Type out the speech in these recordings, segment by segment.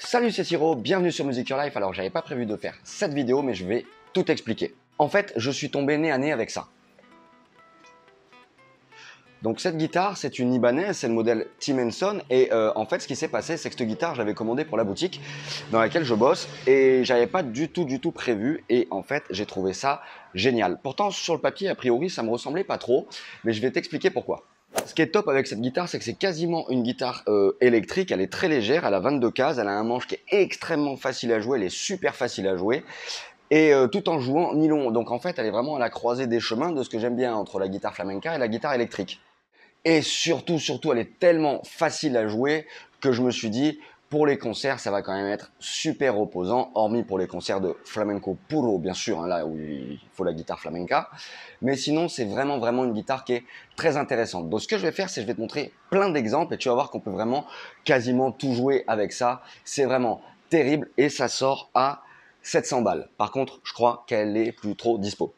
Salut, c'est Siro, bienvenue sur Music Your Life. Alors j'avais pas prévu de faire cette vidéo mais je vais tout expliquer. En fait, je suis tombé nez à nez avec ça. Donc cette guitare, c'est une IBANEZ, c'est le modèle HENSON et en fait ce qui s'est passé, c'est que cette guitare, j'avais commandé pour la boutique dans laquelle je bosse et j'avais pas du tout prévu et en fait j'ai trouvé ça génial. Pourtant sur le papier, a priori, ça me ressemblait pas trop, mais je vais t'expliquer pourquoi. Ce qui est top avec cette guitare, c'est que c'est quasiment une guitare électrique, elle est très légère, elle a 22 cases, elle a un manche qui est extrêmement facile à jouer, elle est super facile à jouer, et tout en jouant nylon. Donc en fait, elle est vraiment à la croisée des chemins de ce que j'aime bien entre la guitare flamenca et la guitare électrique. Et surtout, elle est tellement facile à jouer que je me suis dit, pour les concerts, ça va quand même être super reposant, hormis pour les concerts de flamenco puro, bien sûr, hein, là où il faut la guitare flamenca. Mais sinon, c'est vraiment une guitare qui est très intéressante. Donc, ce que je vais faire, c'est que je vais te montrer plein d'exemples et tu vas voir qu'on peut vraiment quasiment tout jouer avec ça. C'est vraiment terrible et ça sort à 700 balles. Par contre, je crois qu'elle est plus trop dispo.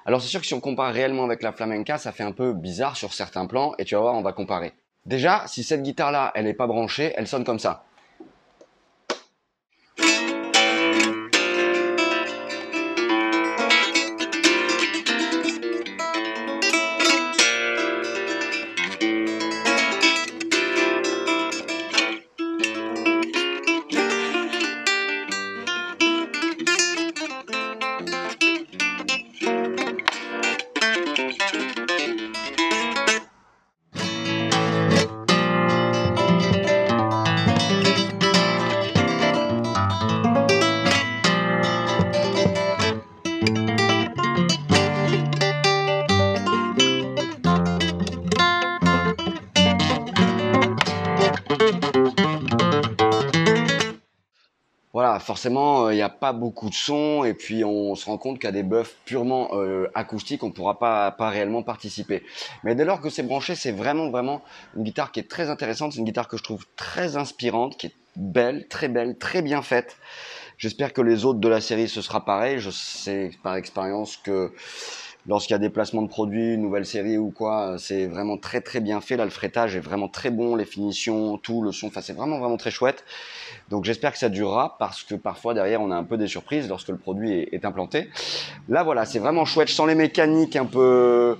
Alors c'est sûr que si on compare réellement avec la flamenca, ça fait un peu bizarre sur certains plans, et tu vas voir, on va comparer. Déjà, si cette guitare-là, elle n'est pas branchée, elle sonne comme ça. Voilà, forcément, il n'y a pas beaucoup de son et puis on se rend compte qu'à des buffs purement acoustiques, on ne pourra pas réellement participer. Mais dès lors que c'est branché, c'est vraiment une guitare qui est très intéressante. C'est une guitare que je trouve très inspirante, qui est belle, très bien faite. J'espère que les autres de la série, ce sera pareil. Je sais par expérience que lorsqu'il y a des placements de produits, une nouvelle série ou quoi, c'est vraiment très bien fait. Là, le fretage est vraiment très bon, les finitions, tout, le son, enfin c'est vraiment très chouette. Donc j'espère que ça durera parce que parfois derrière on a un peu des surprises lorsque le produit est implanté. Là voilà, c'est vraiment chouette. Je sens les mécaniques un peu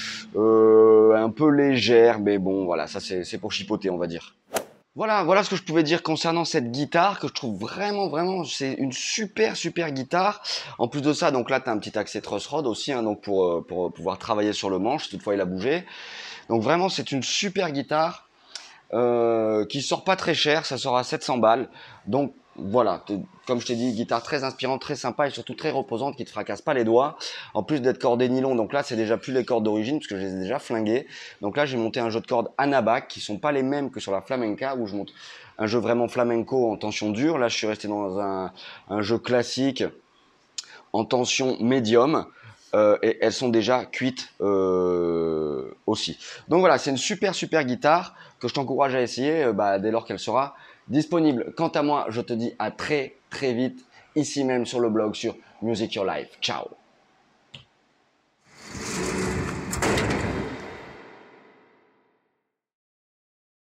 légères, mais bon voilà, ça c'est pour chipoter on va dire. Voilà ce que je pouvais dire concernant cette guitare que je trouve vraiment, c'est une super guitare. En plus de ça, donc là tu as un petit accès truss rod aussi, hein, donc pour pouvoir travailler sur le manche, si toutefois il a bougé. Donc vraiment c'est une super guitare. Qui sort pas très cher, ça sort à 700 balles. Donc voilà, comme je t'ai dit, guitare très inspirante, très sympa et surtout très reposante qui te fracasse pas les doigts. En plus d'être cordé nylon, donc là c'est déjà plus les cordes d'origine parce que je les ai déjà flinguées. Donc là j'ai monté un jeu de cordes anabac qui sont pas les mêmes que sur la flamenca où je monte un jeu vraiment flamenco en tension dure. Là je suis resté dans un jeu classique en tension médium. Et elles sont déjà cuites aussi. Donc voilà, c'est une super guitare que je t'encourage à essayer dès lors qu'elle sera disponible. Quant à moi, je te dis à très vite ici même sur le blog sur Music Your Life. Ciao.